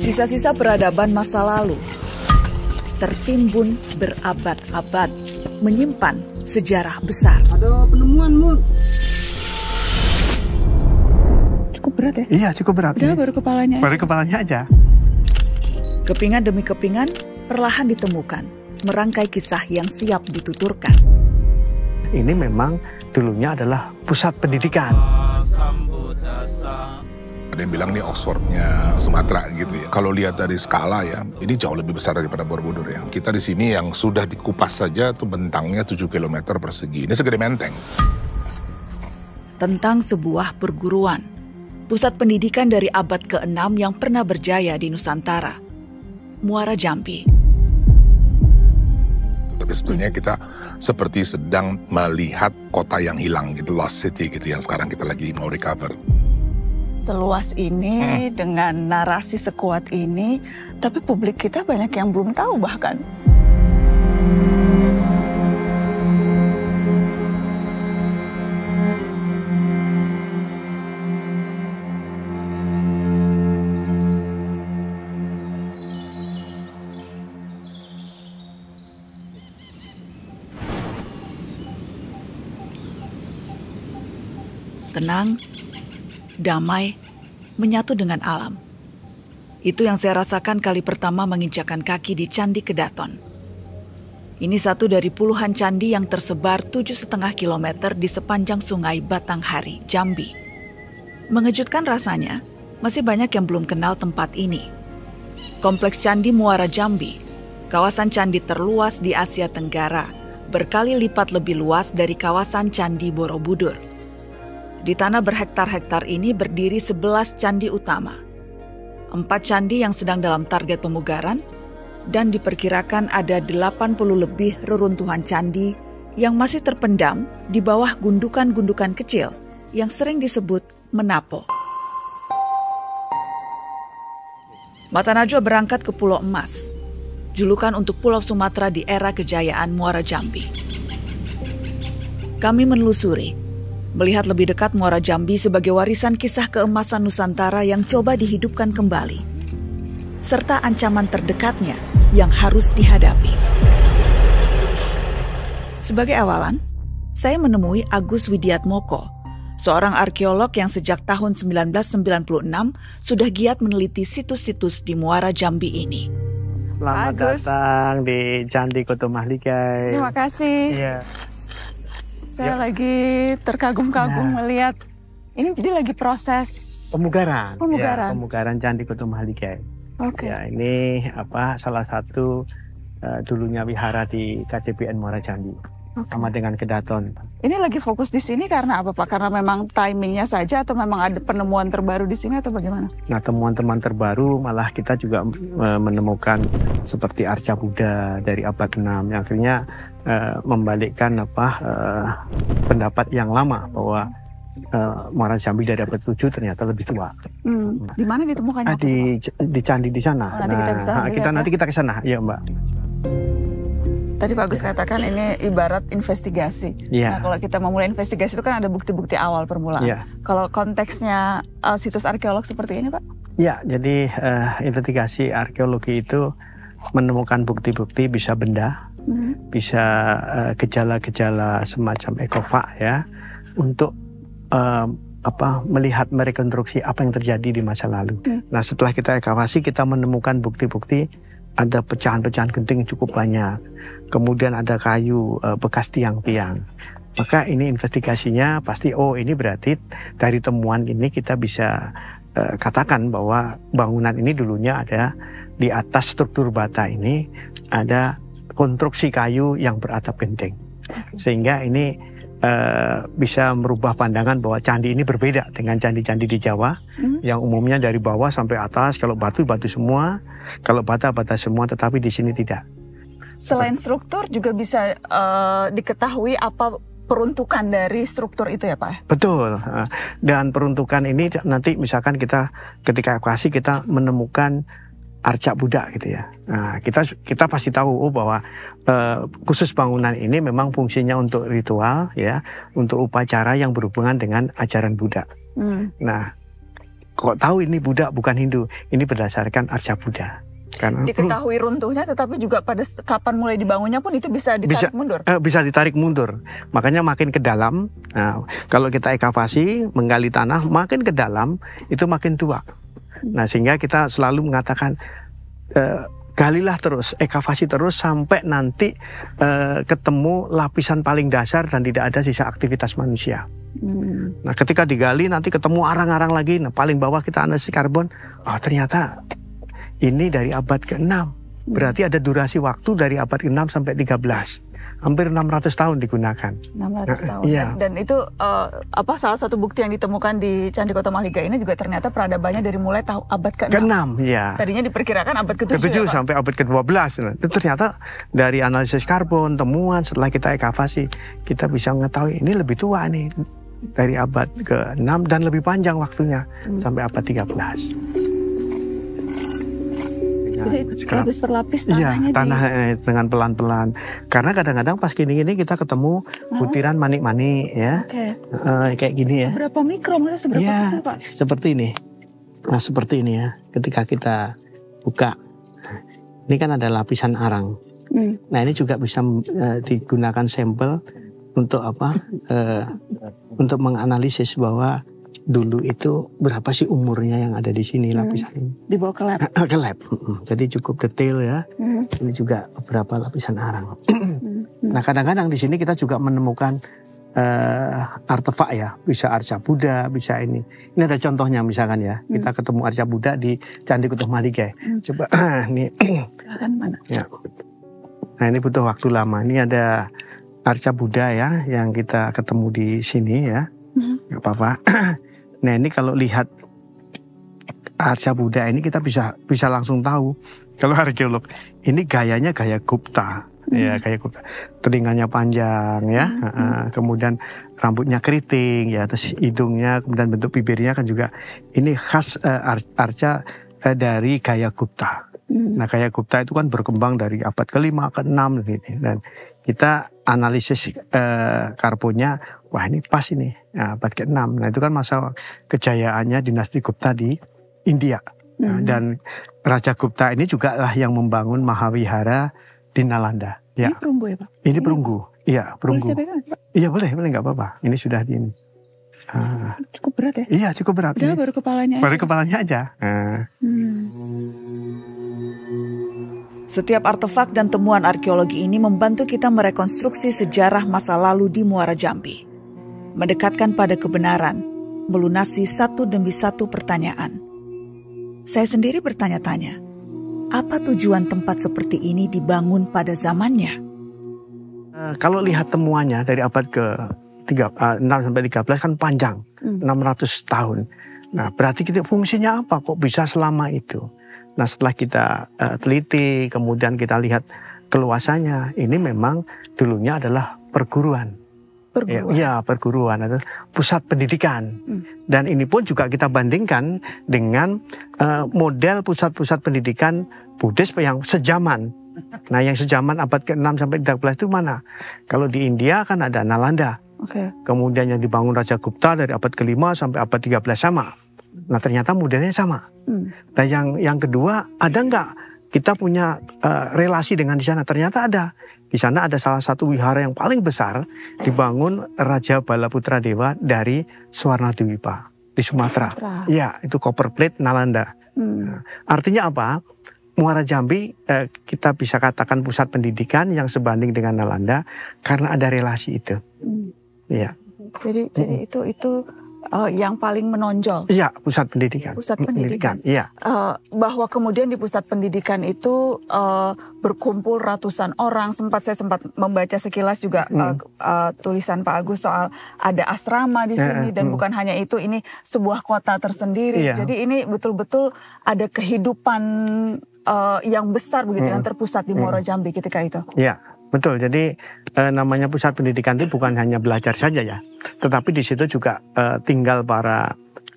Sisa-sisa peradaban masa lalu tertimbun berabad-abad, menyimpan sejarah besar. Ada penemuan, Mut. Cukup berat ya? Iya, cukup berat. Udah baru kepalanya aja. Baru kepalanya aja. Kepingan demi kepingan perlahan ditemukan, merangkai kisah yang siap dituturkan. Ini memang dulunya adalah pusat pendidikan. Ada yang bilang ini Oxfordnya Sumatera gitu ya. Kalau lihat dari skala ya, ini jauh lebih besar daripada Borobudur ya. Kita di sini yang sudah dikupas saja tuh bentangnya 7 km persegi. Ini segede Menteng. Tentang sebuah perguruan, pusat pendidikan dari abad ke-6 yang pernah berjaya di Nusantara, Muara Jambi. Tapi sebetulnya kita seperti sedang melihat kota yang hilang gitu, lost city gitu yang sekarang kita lagi mau recover. Seluas ini, dengan narasi sekuat ini, tapi publik kita banyak yang belum tahu bahkan. Tenang, damai, menyatu dengan alam. Itu yang saya rasakan kali pertama menginjakkan kaki di Candi Kedaton. Ini satu dari puluhan candi yang tersebar 7,5 km di sepanjang sungai Batanghari, Jambi. Mengejutkan rasanya, masih banyak yang belum kenal tempat ini. Kompleks Candi Muara Jambi, kawasan candi terluas di Asia Tenggara, berkali lipat lebih luas dari kawasan Candi Borobudur. Di tanah berhektar-hektar ini berdiri 11 candi utama. 4 candi yang sedang dalam target pemugaran, dan diperkirakan ada 80 lebih reruntuhan candi yang masih terpendam di bawah gundukan-gundukan kecil yang sering disebut menapo. Mata Najwa berangkat ke Pulau Emas, julukan untuk Pulau Sumatera di era kejayaan Muara Jambi. Kami menelusuri, melihat lebih dekat Muara Jambi sebagai warisan kisah keemasan Nusantara yang coba dihidupkan kembali, serta ancaman terdekatnya yang harus dihadapi. Sebagai awalan, saya menemui Agus Widiatmoko, seorang arkeolog yang sejak tahun 1996 sudah giat meneliti situs-situs di Muara Jambi ini. Selamat datang di Candi Koto Mahligai. Terima kasih. Iya. Saya lagi terkagum-kagum melihat ini, jadi lagi proses Pemugaran. Pemugaran. Ya, pemugaran Candi Koto Mahligai. Oke. Ya, ini salah satu dulunya wihara di KCPN Muara Jambi. Sama dengan Kedaton. Ini lagi fokus di sini karena apa Pak? Karena memang timingnya saja atau memang ada penemuan terbaru di sini atau bagaimana? Nah, temuan-temuan terbaru malah kita juga menemukan seperti arca Buddha dari abad 6 yang akhirnya membalikkan pendapat yang lama bahwa Muara Jambi dari abad 7 ternyata lebih tua. Di mana ditemukannya? Di candi di sana. Nanti kita bisa nanti kita ke sana, ya Mbak. Tadi Pak Agus katakan ini ibarat investigasi. Yeah. Nah, kalau kita memulai investigasi itu kan ada bukti-bukti awal permulaan. Yeah. Kalau konteksnya situs arkeolog seperti ini, Pak? Ya, jadi investigasi arkeologi itu menemukan bukti-bukti, bisa benda, bisa gejala-gejala semacam ekova ya, untuk melihat merekonstruksi apa yang terjadi di masa lalu. Nah, setelah kita ekavasi, kita menemukan bukti-bukti ada pecahan-pecahan genting cukup banyak. Kemudian ada kayu bekas tiang-tiang. Maka ini investigasinya pasti, ini berarti dari temuan ini kita bisa katakan bahwa bangunan ini dulunya ada di atas struktur bata ini ada konstruksi kayu yang beratap genting. Sehingga ini bisa merubah pandangan bahwa candi ini berbeda dengan candi-candi di Jawa yang umumnya dari bawah sampai atas, kalau batu semua, kalau bata semua, tetapi di sini tidak. Selain struktur juga bisa diketahui apa peruntukan dari struktur itu ya Pak? Betul. Dan peruntukan ini nanti misalkan kita ketika evakuasi kita menemukan arca Buddha gitu ya. Nah, kita pasti tahu bahwa khusus bangunan ini memang fungsinya untuk ritual ya, untuk upacara yang berhubungan dengan ajaran Buddha. Nah, kok tahu ini Buddha bukan Hindu? Ini berdasarkan Arca Buddha. Karena diketahui runtuhnya, tetapi juga pada kapan mulai dibangunnya pun itu bisa ditarik mundur. Bisa ditarik mundur. Makanya makin ke dalam, nah, kalau kita ekavasi, menggali tanah, makin ke dalam itu makin tua. Nah, sehingga kita selalu mengatakan galilah terus, ekavasi terus sampai nanti ketemu lapisan paling dasar dan tidak ada sisa aktivitas manusia. Nah, ketika digali nanti ketemu arang-arang lagi. Nah, paling bawah kita analisis karbon, oh ternyata ini dari abad ke-6. Berarti ada durasi waktu dari abad ke-6 sampai 13. Hampir 600 tahun digunakan. 600 tahun. Iya. Dan itu salah satu bukti yang ditemukan di Candi Kota Mahligai ini juga ternyata peradabannya dari mulai abad ke-6. Ke-6, ya. Tadinya diperkirakan abad ke-7. Ke-7 ya, sampai abad ke-12. Nah, itu ternyata dari analisis karbon, temuan setelah kita ekavasi, kita bisa mengetahui ini lebih tua nih. Dari abad ke-6 dan lebih panjang waktunya. Sampai abad 13. Jadi lapis per lapis tanahnya. Iya, tanah dengan pelan-pelan. Karena kadang-kadang pas gini-gini kita ketemu butiran manik-manik ya. Kayak gini ya. Seberapa mikro, maksudnya seberapa kecil Pak? Seperti ini. Nah seperti ini ya. Ketika kita buka, ini kan ada lapisan arang. Nah ini juga bisa digunakan sampel untuk apa? Untuk menganalisis bahwa dulu itu berapa sih umurnya yang ada di sini lapisan ini. Dibawa ke lab? Ke lab. Jadi cukup detail ya. Ini juga beberapa lapisan arang. Nah kadang-kadang di sini kita juga menemukan artefak ya. Bisa arca Buddha, bisa ini. Ini ada contohnya misalkan ya. Kita ketemu arca Buddha di Candi Kota Mahligai. Coba ini. Mana? Ya. Nah ini butuh waktu lama. Ini ada arca Buddha ya. Yang kita ketemu di sini ya. Gak apa-apa. Nah ini kalau lihat arca Buddha ini kita bisa langsung tahu kalau arkeolog ini gayanya gaya Gupta ya, gaya Gupta. Telinganya panjang ya, kemudian rambutnya keriting ya, terus hidungnya, kemudian bentuk bibirnya kan juga ini khas arca dari gaya Gupta. Nah gaya Gupta itu kan berkembang dari abad ke-5 ke-6 gitu. Dan kita analisis karbonnya, wah ini pas ini, nah, abad ke-6. Nah itu kan masa kejayaannya dinasti Gupta di India. Nah, dan Raja Gupta ini juga lah yang membangun Mahavihara di Nalanda. Ya. Ini perunggu ya Pak? Ini perunggu, iya perunggu. Boleh saya pegang, Pak? Iya boleh nggak apa-apa. Ini sudah di ini. Cukup berat ya? Iya cukup berat. Udah baru kepalanya aja. Baru kepalanya aja. Setiap artefak dan temuan arkeologi ini membantu kita merekonstruksi sejarah masa lalu di Muara Jambi. Mendekatkan pada kebenaran, melunasi satu demi satu pertanyaan. Saya sendiri bertanya-tanya, apa tujuan tempat seperti ini dibangun pada zamannya? Kalau lihat temuannya dari abad ke-6 sampai 13 kan panjang, 600 tahun. Nah berarti kita fungsinya apa kok bisa selama itu? Nah setelah kita teliti, kemudian kita lihat keluasannya, ini memang dulunya adalah perguruan. Ya, perguruan atau pusat pendidikan. Dan ini pun juga kita bandingkan dengan model pusat-pusat pendidikan Buddhis yang sejaman. Nah yang sejaman abad ke-6 sampai 13 itu mana? Kalau di India kan ada Nalanda. Kemudian yang dibangun Raja Gupta dari abad ke-5 sampai abad 13 sama. Nah ternyata modelnya sama. Dan yang kedua, ada nggak kita punya relasi dengan di sana? Ternyata ada. Di sana ada salah satu wihara yang paling besar dibangun Raja Balaputra Dewa dari Swarnadwipa di Sumatera. Ya, itu Copper Plate Nalanda. Artinya apa? Muara Jambi kita bisa katakan pusat pendidikan yang sebanding dengan Nalanda karena ada relasi itu. Iya. Jadi itu yang paling menonjol. Iya, pusat pendidikan. Pusat pendidikan. Iya. Bahwa kemudian di pusat pendidikan itu berkumpul ratusan orang. Saya sempat membaca sekilas juga tulisan Pak Agus soal ada asrama di sini dan bukan hanya itu, ini sebuah kota tersendiri. Jadi ini betul-betul ada kehidupan yang besar begitu yang terpusat di Muara Jambi ketika itu. Iya. Betul, jadi namanya pusat pendidikan itu bukan hanya belajar saja ya, tetapi di situ juga tinggal para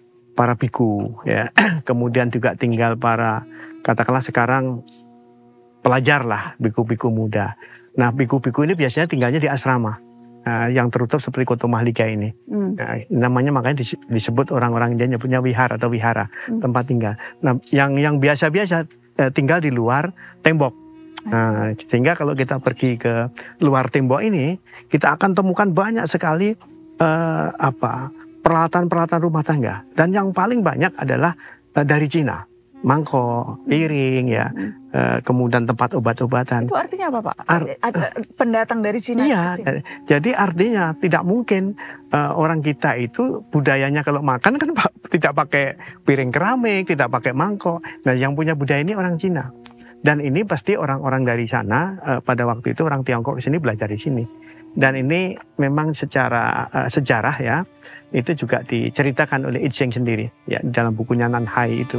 biku ya, kemudian juga tinggal para katakanlah sekarang pelajar lah, biku-biku muda. Nah biku-biku ini biasanya tinggalnya di asrama. yang tertutup seperti Koto Mahlika ini. Namanya makanya disebut orang-orang India punya wihara atau wihara, tempat tinggal. Nah, yang biasa-biasa tinggal di luar tembok. Sehingga kalau kita pergi ke luar tembok ini, kita akan temukan banyak sekali peralatan-peralatan rumah tangga. Dan yang paling banyak adalah dari Cina. Mangkok, piring, ya, kemudian tempat obat-obatan. Itu artinya apa, Pak? Pendatang dari Cina? Iya, jadi artinya tidak mungkin orang kita itu budayanya kalau makan kan tidak pakai piring keramik, tidak pakai mangkok. Nah, yang punya budaya ini orang Cina. Dan ini pasti orang-orang dari sana pada waktu itu orang Tiongkok di sini belajar di sini. Dan ini memang secara sejarah ya, itu juga diceritakan oleh I Ching sendiri ya dalam bukunya Nanhai itu.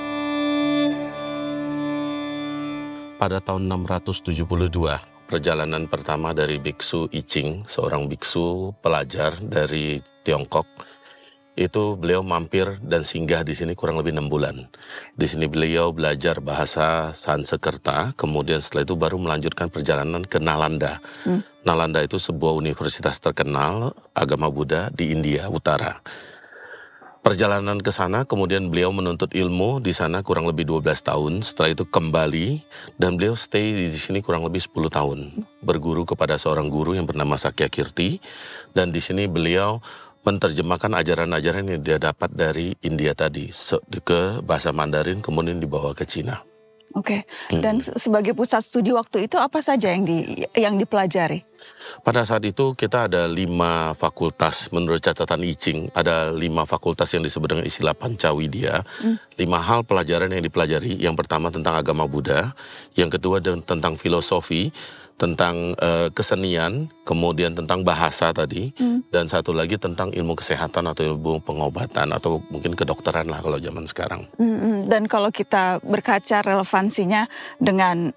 Pada tahun 672, perjalanan pertama dari biksu I Ching, seorang biksu pelajar dari Tiongkok, itu beliau mampir dan singgah di sini kurang lebih 6 bulan. Di sini beliau belajar bahasa Sanskerta, kemudian setelah itu baru melanjutkan perjalanan ke Nalanda. Nalanda itu sebuah universitas terkenal agama Buddha di India Utara. Perjalanan ke sana, kemudian beliau menuntut ilmu di sana kurang lebih 12 tahun. Setelah itu kembali, dan beliau stay di sini kurang lebih 10 tahun. Berguru kepada seorang guru yang bernama Sakyakirti. Dan di sini beliau menerjemahkan ajaran-ajaran yang dia dapat dari India tadi ke bahasa Mandarin, kemudian dibawa ke Cina. Oke. Dan sebagai pusat studi waktu itu apa saja yang dipelajari? Pada saat itu kita ada 5 fakultas menurut catatan I Ching. Ada 5 fakultas yang disebut dengan istilah Pancawidya. 5 hal pelajaran yang dipelajari. Yang pertama tentang agama Buddha, yang kedua tentang filosofi, tentang kesenian, kemudian tentang bahasa tadi, dan satu lagi tentang ilmu kesehatan atau ilmu pengobatan atau mungkin kedokteran lah kalau zaman sekarang. Dan kalau kita berkaca relevansinya dengan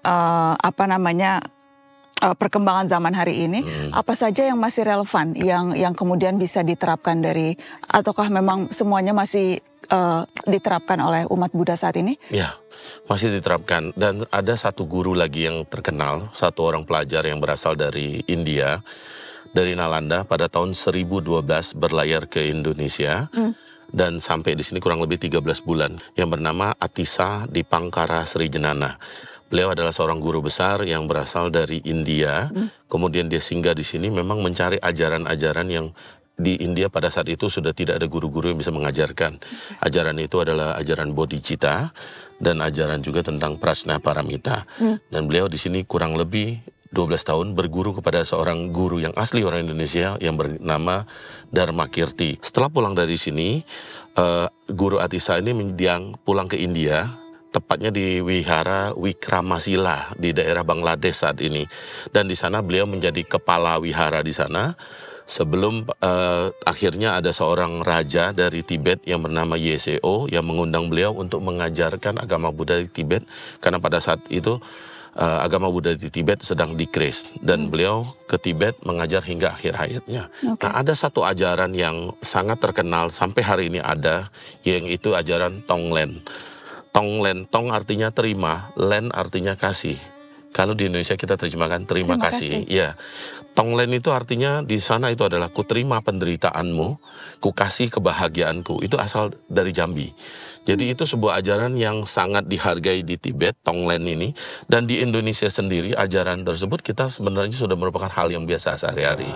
perkembangan zaman hari ini, apa saja yang masih relevan, yang kemudian bisa diterapkan ataukah memang semuanya masih diterapkan oleh umat Buddha saat ini? Ya, masih diterapkan. Dan ada satu guru lagi yang terkenal, satu orang pelajar yang berasal dari India, dari Nalanda, pada tahun 1012 berlayar ke Indonesia, dan sampai di sini kurang lebih 13 bulan, yang bernama Atisa Dipangkara Sri Jenana. Beliau adalah seorang guru besar yang berasal dari India, kemudian dia singgah di sini memang mencari ajaran-ajaran yang di India pada saat itu sudah tidak ada guru-guru yang bisa mengajarkan. Ajaran itu adalah ajaran Bodhicitta dan ajaran juga tentang Prajna Paramita. Dan beliau di sini kurang lebih 12 tahun berguru kepada seorang guru yang asli orang Indonesia yang bernama Dharmakirti. Setelah pulang dari sini, guru Atisa ini pulang ke India, tepatnya di Wihara Wikramasila di daerah Bangladesh saat ini. Dan di sana beliau menjadi kepala wihara di sana. Sebelum akhirnya ada seorang raja dari Tibet yang bernama Yeseo yang mengundang beliau untuk mengajarkan agama Buddha di Tibet. Karena pada saat itu agama Buddha di Tibet sedang decrease. Dan beliau ke Tibet mengajar hingga akhir hayatnya. Nah, ada satu ajaran yang sangat terkenal sampai hari ini ada, yang itu ajaran Tonglen. Tonglen, tong artinya terima, len artinya kasih. Kalau di Indonesia kita terjemahkan terima kasih. Ya, Tonglen itu artinya di sana itu adalah ku terima penderitaanmu, ku kasih kebahagiaanku. Itu asal dari Jambi. Jadi itu sebuah ajaran yang sangat dihargai di Tibet, Tonglen ini. Dan di Indonesia sendiri ajaran tersebut kita sebenarnya sudah merupakan hal yang biasa sehari-hari.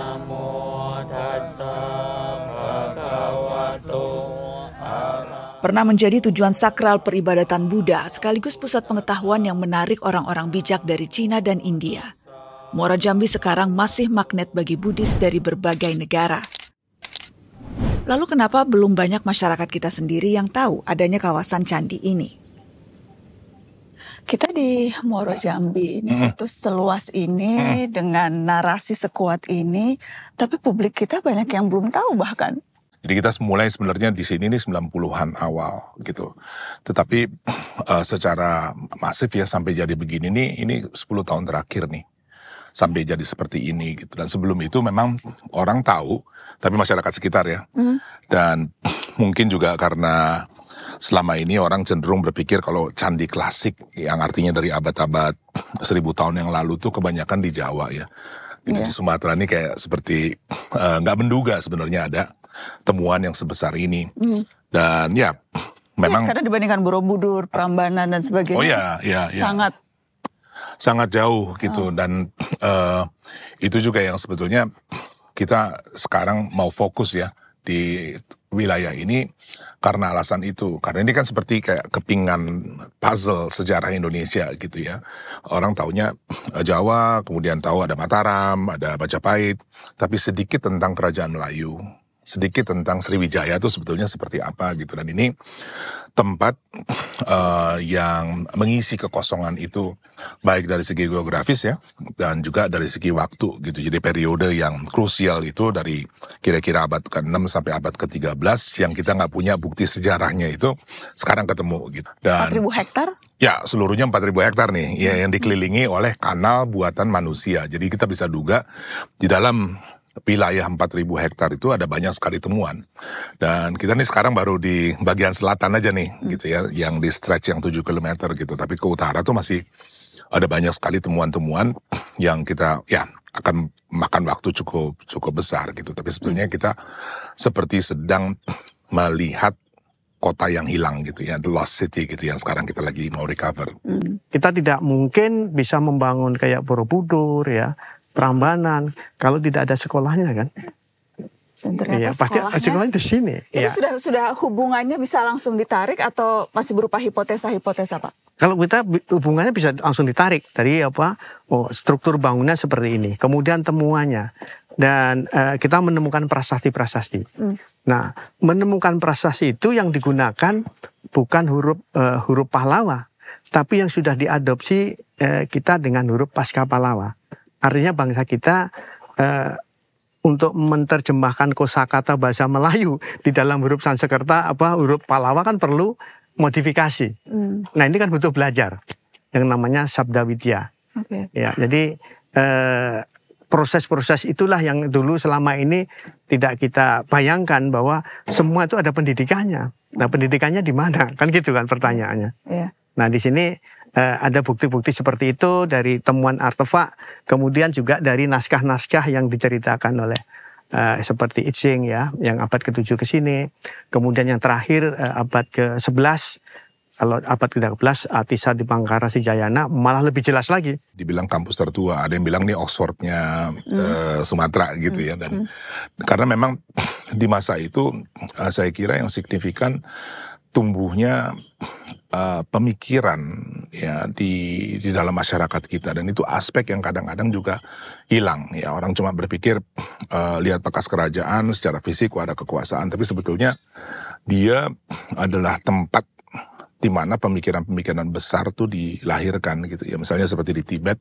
Pernah menjadi tujuan sakral peribadatan Buddha sekaligus pusat pengetahuan yang menarik orang-orang bijak dari Cina dan India. Muara Jambi sekarang masih magnet bagi Buddhis dari berbagai negara. Lalu kenapa belum banyak masyarakat kita sendiri yang tahu adanya kawasan candi ini? Kita di Muara Jambi ini situs seluas ini dengan narasi sekuat ini, tapi publik kita banyak yang belum tahu bahkan. Jadi kita mulai sebenarnya di sini nih 90-an awal gitu. Tetapi secara masif ya sampai jadi begini nih, ini 10 tahun terakhir nih. Sampai jadi seperti ini gitu. Dan sebelum itu memang orang tahu, tapi masyarakat sekitar ya. Dan mungkin juga karena selama ini orang cenderung berpikir kalau candi klasik yang artinya dari abad-abad 1000 tahun yang lalu tuh kebanyakan di Jawa ya. Di Sumatera ini kayak seperti nggak menduga sebenarnya ada temuan yang sebesar ini. Dan ya memang karena dibandingkan Borobudur, Prambanan dan sebagainya, sangat jauh gitu. Dan itu juga yang sebetulnya kita sekarang mau fokus ya di wilayah ini karena alasan itu. Karena ini kan seperti kayak kepingan puzzle sejarah Indonesia gitu ya. Orang taunya Jawa, kemudian tahu ada Mataram, ada Majapahit, tapi sedikit tentang Kerajaan Melayu, sedikit tentang Sriwijaya itu sebetulnya seperti apa gitu. Dan ini tempat yang mengisi kekosongan itu baik dari segi geografis ya dan juga dari segi waktu gitu. Jadi periode yang krusial itu dari kira-kira abad ke-6 sampai abad ke-13 yang kita nggak punya bukti sejarahnya itu sekarang ketemu gitu. Dan 4.000 hektar? Ya, seluruhnya 4.000 hektar nih ya, yang dikelilingi oleh kanal buatan manusia. Jadi kita bisa duga di dalam wilayah 4.000 hektar itu ada banyak sekali temuan. Dan kita nih sekarang baru di bagian selatan aja nih gitu ya, yang di stretch yang 7 km gitu. Tapi ke utara tuh masih ada banyak sekali temuan-temuan yang kita ya akan makan waktu cukup besar gitu. Tapi sebetulnya kita seperti sedang melihat kota yang hilang gitu ya, the lost city gitu yang sekarang kita lagi mau recover. Kita tidak mungkin bisa membangun kayak Borobudur ya, Prambanan kalau tidak ada sekolahnya kan. Dan ternyata pasti sekolahnya di sini. Itu sudah hubungannya bisa langsung ditarik atau masih berupa hipotesa-hipotesa, Pak? Kalau kita hubungannya bisa langsung ditarik dari struktur bangunan seperti ini, kemudian temuannya, dan kita menemukan prasasti-prasasti. Nah, menemukan prasasti itu yang digunakan bukan huruf Pahlawa, tapi yang sudah diadopsi kita dengan huruf Pasca Pahlawa. Artinya bangsa kita untuk menerjemahkan kosakata bahasa Melayu di dalam huruf Sanskerta huruf Pallawa kan perlu modifikasi. Nah ini kan butuh belajar yang namanya Sabda Widya. Ya, jadi proses-proses itulah yang dulu selama ini tidak kita bayangkan bahwa semua itu ada pendidikannya. Nah pendidikannya di mana? Kan gitu kan pertanyaannya. Nah di sini ada bukti-bukti seperti itu dari temuan artefak, kemudian juga dari naskah-naskah yang diceritakan oleh seperti I Ching ya, yang abad ke-7 ke sini. Kemudian yang terakhir abad ke-11, kalau abad ke-13 Atisa Dipangkara Sijayana malah lebih jelas lagi. Dibilang kampus tertua, ada yang bilang nih Oxfordnya Sumatera gitu ya. Dan karena memang di masa itu saya kira yang signifikan tumbuhnya pemikiran ya di dalam masyarakat kita, dan itu aspek yang kadang-kadang juga hilang ya. Orang cuma berpikir lihat bekas kerajaan secara fisik ada kekuasaan, tapi sebetulnya dia adalah tempat di mana pemikiran-pemikiran besar tuh dilahirkan gitu ya. Misalnya seperti di Tibet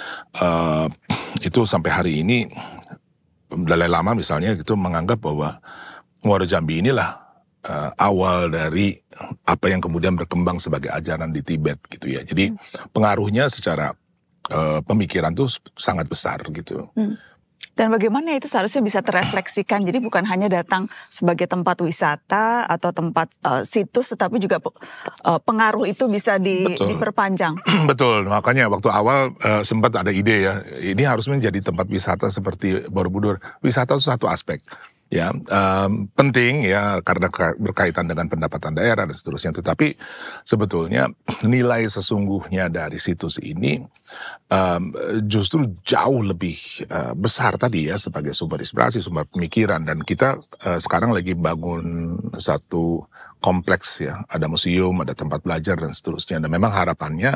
itu sampai hari ini Dalai Lama misalnya gitu menganggap bahwa Muara Jambi inilah awal dari apa yang kemudian berkembang sebagai ajaran di Tibet gitu ya. Jadi pengaruhnya secara pemikiran tuh sangat besar gitu. Dan bagaimana itu seharusnya bisa terefleksikan, jadi bukan hanya datang sebagai tempat wisata atau tempat situs, tetapi juga pengaruh itu bisa diperpanjang. Betul, makanya waktu awal sempat ada ide ya, ini harus menjadi tempat wisata seperti Borobudur. Wisata itu satu aspek. Ya, penting ya karena berkaitan dengan pendapatan daerah dan seterusnya. Tetapi sebetulnya nilai sesungguhnya dari situs ini justru jauh lebih besar tadi ya, sebagai sumber inspirasi, sumber pemikiran. Dan kita sekarang lagi bangun satu kompleks ya, ada museum, ada tempat belajar dan seterusnya. Dan memang harapannya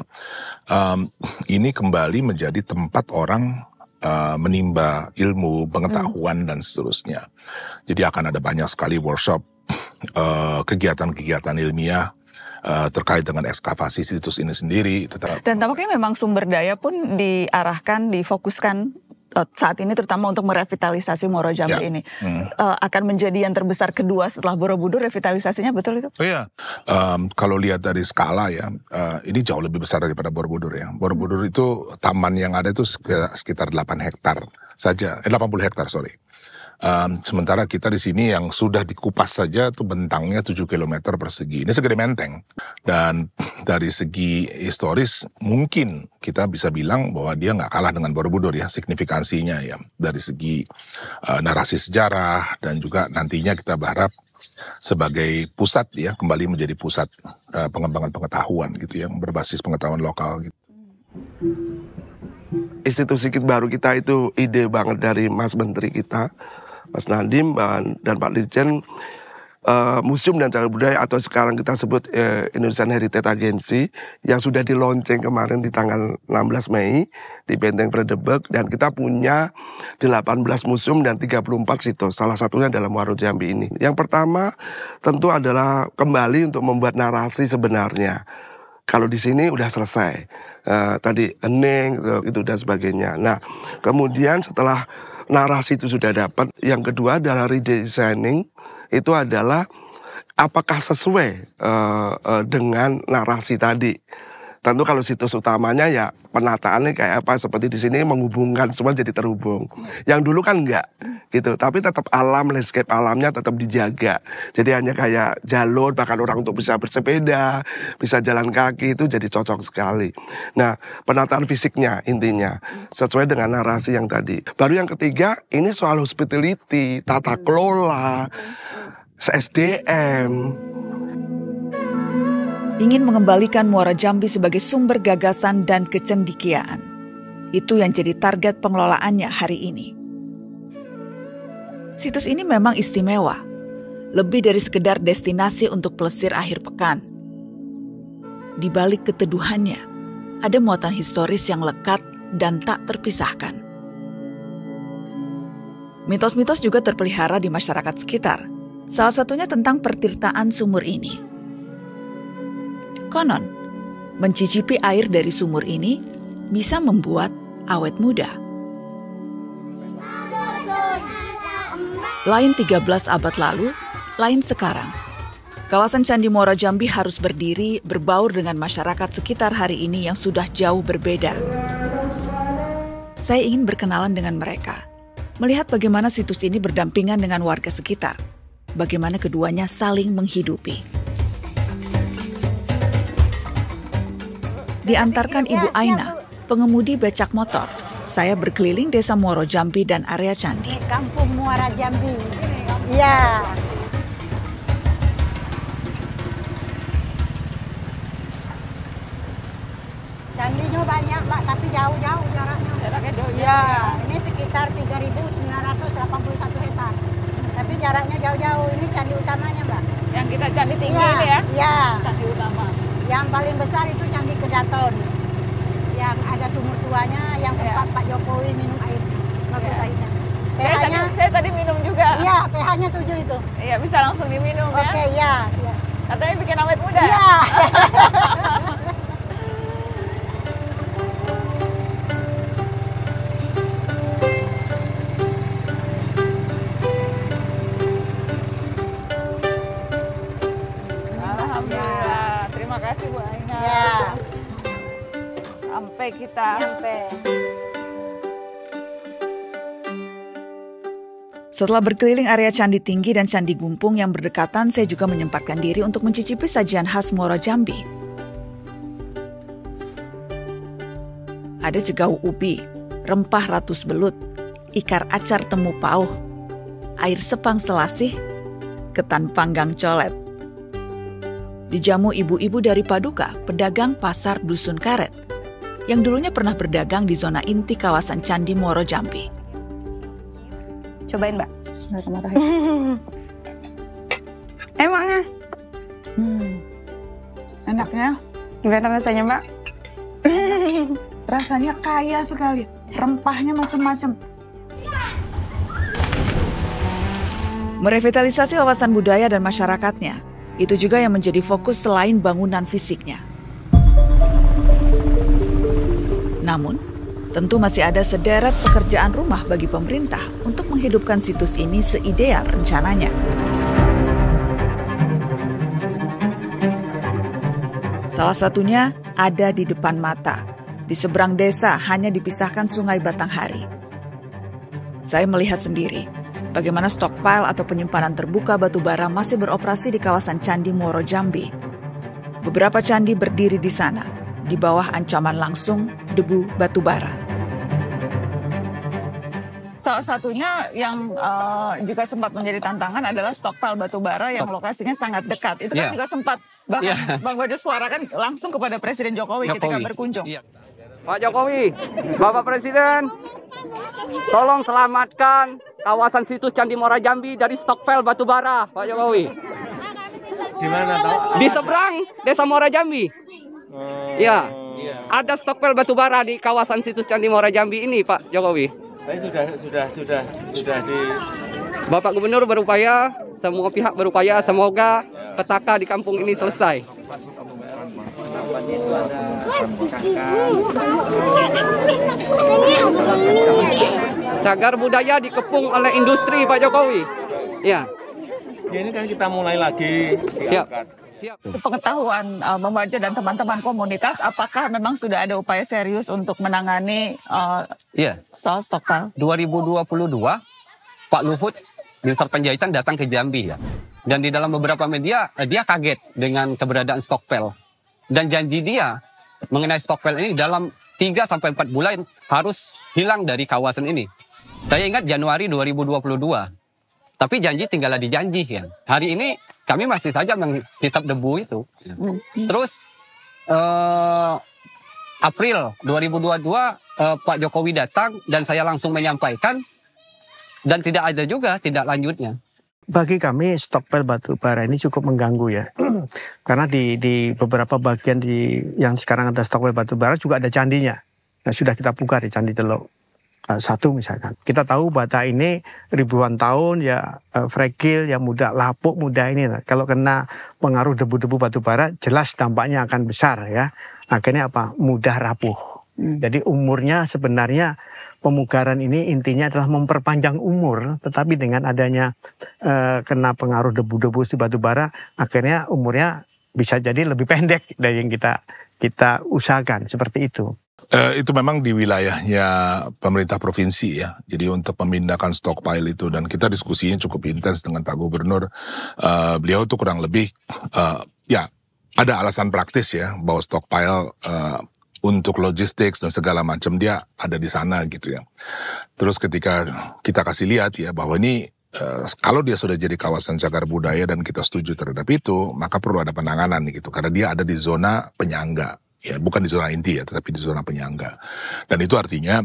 ini kembali menjadi tempat orang menimba ilmu, pengetahuan dan seterusnya. Jadi akan ada banyak sekali workshop, kegiatan-kegiatan ilmiah terkait dengan ekskavasi situs ini sendiri. Dan tampaknya memang sumber daya pun diarahkan, difokuskan saat ini terutama untuk merevitalisasi Muara Jambi ini. Akan menjadi yang terbesar kedua setelah Borobudur, revitalisasinya, betul itu? Oh iya, kalau lihat dari skala ya, ini jauh lebih besar daripada Borobudur ya. Borobudur itu taman yang ada itu sekitar 8 hektar saja, 80 hektar sorry. Sementara kita di sini yang sudah dikupas saja tuh bentangnya 7 km persegi. Ini segede Menteng. Dan dari segi historis mungkin kita bisa bilang bahwa dia nggak kalah dengan Borobudur ya, signifikansinya ya. Dari segi narasi sejarah dan juga nantinya kita berharap sebagai pusat ya, kembali menjadi pusat pengembangan pengetahuan gitu yang berbasis pengetahuan lokal gitu. Institusi baru kita itu ide banget dari Mas Menteri kita, Mas Nadiem dan Pak Dirjen. Museum dan Cagar Budaya atau sekarang kita sebut Indonesian Heritage Agency yang sudah dilonceng kemarin di tanggal 16 Mei di Benteng Fredeburg, dan kita punya 18 museum dan 34 situs, salah satunya dalam Muaro Jambi ini. Yang pertama tentu adalah kembali untuk membuat narasi sebenarnya. Kalau di sini udah selesai, tadi Ening itu dan sebagainya. Nah, kemudian setelah narasi itu sudah dapat, yang kedua adalah redesigning. Itu adalah apakah sesuai dengan narasi tadi. Tentu kalau situs utamanya ya penataannya kayak apa, seperti di sini menghubungkan semua jadi terhubung. Yang dulu kan enggak gitu, tapi tetap alam, landscape alamnya tetap dijaga. Jadi hanya kayak jalur, bahkan orang untuk bisa bersepeda, bisa jalan kaki, itu jadi cocok sekali. Nah, penataan fisiknya intinya sesuai dengan narasi yang tadi. Baru yang ketiga, ini soal hospitality, tata kelola, SDM. Ingin mengembalikan Muara Jambi sebagai sumber gagasan dan kecendikiaan. Itu yang jadi target pengelolaannya hari ini. Situs ini memang istimewa, lebih dari sekedar destinasi untuk plesir akhir pekan. Di balik keteduhannya, ada muatan historis yang lekat dan tak terpisahkan. Mitos-mitos juga terpelihara di masyarakat sekitar, salah satunya tentang pertirtaan sumur ini. Konon, mencicipi air dari sumur ini bisa membuat awet muda. Lain 13 abad lalu, lain sekarang. Kawasan Candi Muara Jambi harus berdiri berbaur dengan masyarakat sekitar hari ini yang sudah jauh berbeda. Saya ingin berkenalan dengan mereka, melihat bagaimana situs ini berdampingan dengan warga sekitar, bagaimana keduanya saling menghidupi. Diantarkan Ibu Aina, pengemudi becak motor, saya berkeliling desa Muaro Jambi dan area candi. Kampung Muara Jambi. Iya. Candinya banyak, Mbak, tapi jauh-jauh jaraknya. Jaraknya jauh. Iya, ini sekitar 3.981 hektar. Tapi jaraknya jauh-jauh. Ini candi utamanya, Mbak. Yang kita candi tinggi ini ya? Iya. Candi utama. Yang paling besar itu Candi Kedaton, yang ada sumur tuanya, yang sempat Pak Jokowi minum air. Bagus airnya. Saya tadi minum juga. Iya, pH-nya 7 itu. Iya, bisa langsung diminum ya. Oke, iya. Katanya bikin awet muda. Iya. Setelah berkeliling area Candi Tinggi dan Candi Gumpung yang berdekatan, saya juga menyempatkan diri untuk mencicipi sajian khas Muaro Jambi. Ada cegau ubi, rempah ratus belut, ikar acar temu pauh, air sepang selasih, ketan panggang colet. Dijamu ibu-ibu dari Paduka, pedagang pasar Dusun Karet, yang dulunya pernah berdagang di zona inti kawasan Candi Muaro Jambi. Cobain, Mbak. Emangnya? Enaknya? Gimana rasanya, Mbak? Rasanya kaya sekali. Rempahnya macam-macam. Merevitalisasi wawasan budaya dan masyarakatnya, itu juga yang menjadi fokus selain bangunan fisiknya. Namun, tentu masih ada sederet pekerjaan rumah bagi pemerintah untuk menghidupkan situs ini seideal rencananya. Salah satunya ada di depan mata. Di seberang desa hanya dipisahkan Sungai Batanghari. Saya melihat sendiri bagaimana stockpile atau penyimpanan terbuka batu bara masih beroperasi di kawasan Candi Muaro Jambi. Beberapa candi berdiri di sana, di bawah ancaman langsung debu batu bara. Salah satunya yang juga sempat menjadi tantangan adalah stockpile batu bara yang lokasinya sangat dekat. Itu kan juga sempat bahkan Bang Bajo suarakan langsung kepada Presiden Jokowi ketika berkunjung. Pak Jokowi, Bapak Presiden, tolong selamatkan kawasan situs Candi Muaro Jambi dari stockpile batu bara, Pak Jokowi. Di mana tahu? Di seberang Desa Muaro Jambi. Ya, ada stockpile batu bara di kawasan situs Candi Muaro Jambi ini, Pak Jokowi. Sudah di Bapak Gubernur berupaya, semua pihak berupaya, semoga petaka di kampung ini selesai. Cagar budaya dikepung oleh industri, Pak Jokowi. Ya. Ini kan kita mulai lagi diangkat. Sepengetahuan Bang Bajo dan teman-teman komunitas, apakah memang sudah ada upaya serius untuk menangani soal stockpile? 2022, Pak Luhut, Minister Penjahitan datang ke Jambi ya. Dan di dalam beberapa media, dia kaget dengan keberadaan stockpile. Dan janji dia mengenai stockpile ini dalam 3-4 bulan harus hilang dari kawasan ini. Saya ingat Januari 2022. Tapi janji tinggallah dijanji ya. Hari ini kami masih saja menghisap debu itu. Terus April 2022 Pak Jokowi datang dan saya langsung menyampaikan dan tidak ada juga tindak lanjutnya. Bagi kami stockpile batu bara ini cukup mengganggu ya. Karena di beberapa bagian yang sekarang ada stockpile batu bara juga ada candinya. Nah, sudah kita buka di Candi Teluk 1 misalkan. Kita tahu bata ini ribuan tahun ya fragile, ya mudah lapuk, mudah ini. Nah, kalau kena pengaruh debu-debu batu bara jelas dampaknya akan besar ya. Akhirnya apa? Mudah rapuh. Jadi umurnya sebenarnya pemugaran ini intinya adalah memperpanjang umur, tetapi dengan adanya kena pengaruh debu-debu si batu bara, akhirnya umurnya bisa jadi lebih pendek dari yang kita usahakan seperti itu. Itu memang di wilayahnya pemerintah provinsi ya. Jadi untuk memindahkan stockpile itu, dan kita diskusinya cukup intens dengan Pak Gubernur. Beliau tuh kurang lebih ya ada alasan praktis ya bahwa stockpile untuk logistik dan segala macam dia ada di sana gitu ya. Terus ketika kita kasih lihat ya bahwa ini kalau dia sudah jadi kawasan cagar budaya dan kita setuju terhadap itu, maka perlu ada penanganan gitu karena dia ada di zona penyangga. Ya, bukan di zona inti ya, tetapi di zona penyangga. Dan itu artinya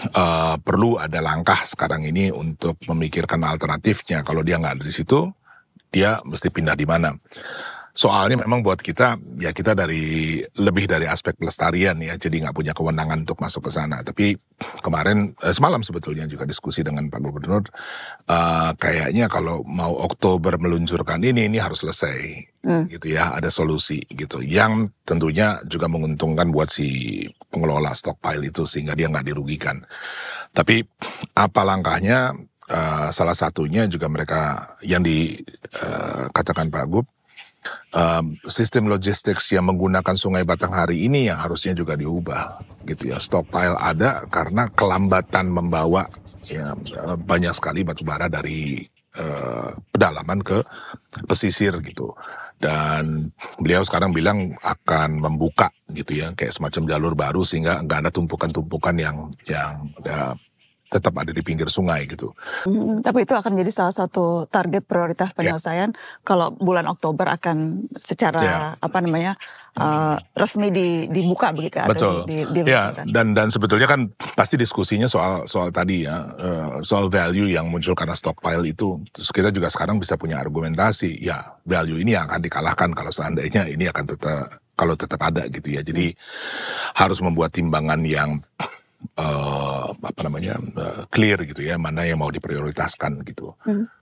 perlu ada langkah sekarang ini untuk memikirkan alternatifnya. Kalau dia nggak ada di situ, dia mesti pindah di mana. Soalnya memang buat kita, ya kita lebih dari aspek pelestarian ya, jadi nggak punya kewenangan untuk masuk ke sana. Tapi kemarin, semalam sebetulnya juga diskusi dengan Pak Gubernur, kayaknya kalau mau Oktober meluncurkan ini harus selesai, gitu ya, ada solusi gitu. Yang tentunya juga menguntungkan buat si pengelola stockpile itu sehingga dia nggak dirugikan. Tapi apa langkahnya? Salah satunya juga mereka yang dikatakan Pak Gub, sistem logistik yang menggunakan Sungai Batanghari ini yang harusnya juga diubah gitu ya. Stockpile ada karena kelambatan membawa ya banyak sekali batu bara dari pedalaman ke pesisir gitu. Dan beliau sekarang bilang akan membuka gitu ya kayak semacam jalur baru sehingga nggak ada tumpukan-tumpukan yang tetap ada di pinggir sungai gitu. Tapi itu akan jadi salah satu target prioritas penyelesaian kalau bulan Oktober akan secara resmi dibuka begitu ya. Betul. Ya, dan sebetulnya kan pasti diskusinya soal tadi ya, soal value yang muncul karena stockpile itu. Terus kita juga sekarang bisa punya argumentasi, ya value ini akan dikalahkan kalau seandainya ini akan tetap ada gitu ya. Jadi harus membuat timbangan yang clear gitu ya, mana yang mau diprioritaskan gitu.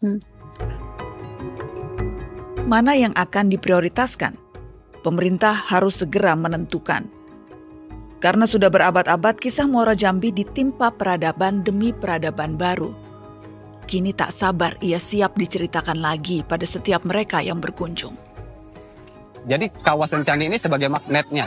Mana yang akan diprioritaskan? Pemerintah harus segera menentukan. Karena sudah berabad-abad kisah Muaro Jambi ditimpa peradaban demi peradaban baru. Kini tak sabar ia siap diceritakan lagi pada setiap mereka yang berkunjung. Jadi kawasan Candi ini sebagai magnetnya.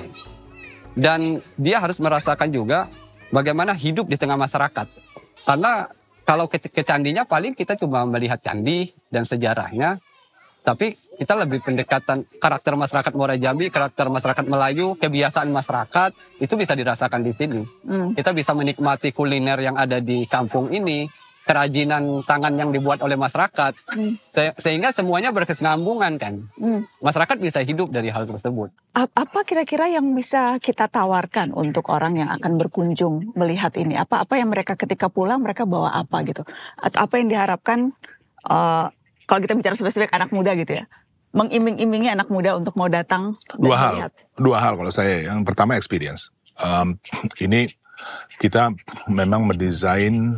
Dan dia harus merasakan juga bagaimana hidup di tengah masyarakat. Karena Kalau ke candinya paling kita cuma melihat candi dan sejarahnya, tapi kita lebih pendekatan karakter masyarakat Muara Jambi, karakter masyarakat Melayu, kebiasaan masyarakat, itu bisa dirasakan di sini. Kita bisa menikmati kuliner yang ada di kampung ini, kerajinan tangan yang dibuat oleh masyarakat, sehingga semuanya berkesinambungan kan. Masyarakat bisa hidup dari hal tersebut. Apa kira-kira yang bisa kita tawarkan untuk orang yang akan berkunjung melihat ini? Apa yang mereka ketika pulang mereka bawa apa gitu? Atau apa yang diharapkan kalau kita bicara spesifik anak muda gitu ya, mengiming-imingi anak muda untuk mau datang dan melihat? Dua hal kalau saya. Yang pertama experience. Ini kita memang mendesain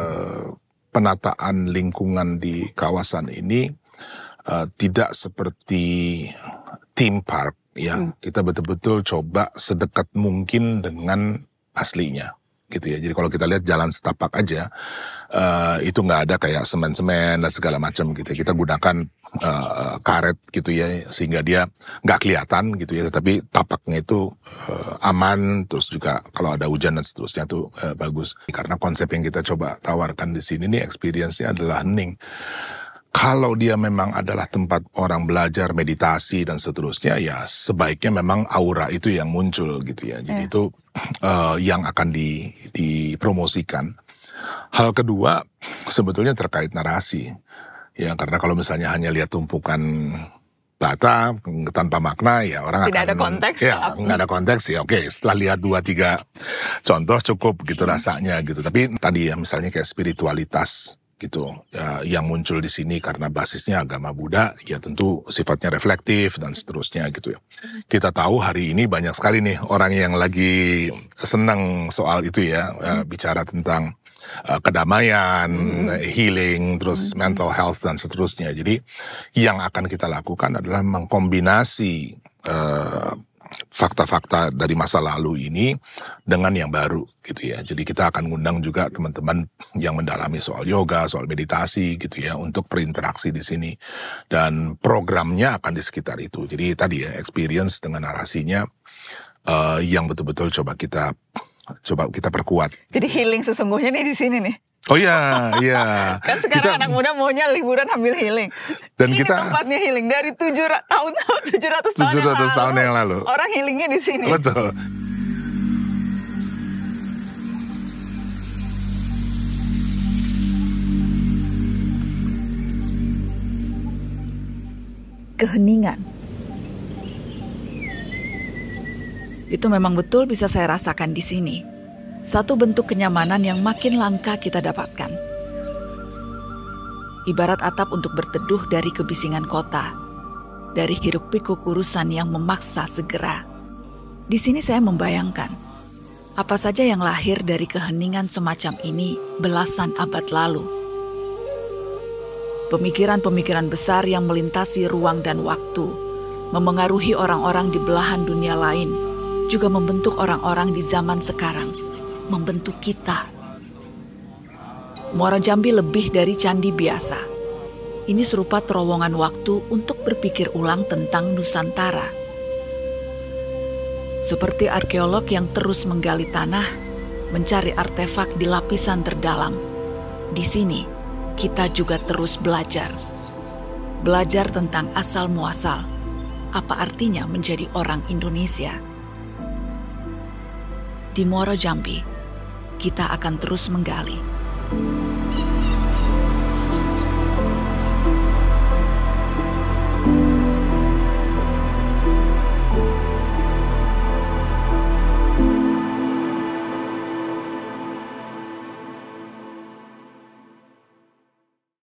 penataan lingkungan di kawasan ini tidak seperti theme park ya. Kita betul-betul coba sedekat mungkin dengan aslinya gitu ya. Jadi kalau kita lihat jalan setapak aja itu nggak ada kayak semen-semen dan segala macam gitu. Kita gunakan karet gitu ya, sehingga dia nggak kelihatan gitu ya, tapi tapaknya itu aman, terus juga kalau ada hujan dan seterusnya tuh bagus. Karena konsep yang kita coba tawarkan di sini nih experience-nya adalah hening. Kalau dia memang adalah tempat orang belajar meditasi dan seterusnya, ya sebaiknya memang aura itu yang muncul gitu ya. Jadi itu yang akan dipromosikan. Hal kedua sebetulnya terkait narasi. Ya, karena kalau misalnya hanya lihat tumpukan bata tanpa makna, ya orang tidak ada konteks. Ya, nggak ada konteks ya. Oke, setelah lihat 2-3 contoh cukup gitu rasanya gitu. Tapi tadi ya misalnya kayak spiritualitas gitu ya, yang muncul di sini karena basisnya agama Buddha, ya tentu sifatnya reflektif dan seterusnya gitu ya. Kita tahu hari ini banyak sekali nih orang yang lagi senang soal itu ya, bicara tentang kedamaian, healing, terus mental health dan seterusnya. Jadi yang akan kita lakukan adalah mengkombinasi fakta-fakta dari masa lalu ini dengan yang baru gitu ya. Jadi kita akan ngundang juga teman-teman yang mendalami soal yoga, soal meditasi gitu ya, untuk berinteraksi di sini. Dan programnya akan di sekitar itu. Jadi tadi ya, experience dengan narasinya yang betul-betul coba kita perkuat. Jadi healing sesungguhnya nih di sini nih. Oh iya, iya. Kan sekarang anak muda maunya liburan ambil healing. Dan ini kita tempatnya healing dari 700 tahun yang lalu. Orang healingnya di sini. Betul. Keheningan. Itu memang betul bisa saya rasakan di sini. Satu bentuk kenyamanan yang makin langka kita dapatkan. Ibarat atap untuk berteduh dari kebisingan kota, dari hiruk-pikuk urusan yang memaksa segera. Di sini saya membayangkan, apa saja yang lahir dari keheningan semacam ini belasan abad lalu. Pemikiran-pemikiran besar yang melintasi ruang dan waktu, memengaruhi orang-orang di belahan dunia lain, juga membentuk orang-orang di zaman sekarang, membentuk kita. Muara Jambi lebih dari candi biasa. Ini serupa terowongan waktu untuk berpikir ulang tentang Nusantara. Seperti arkeolog yang terus menggali tanah, mencari artefak di lapisan terdalam. Di sini, kita juga terus belajar. Belajar tentang asal-muasal. Apa artinya menjadi orang Indonesia? Di Muara Jambi, kita akan terus menggali.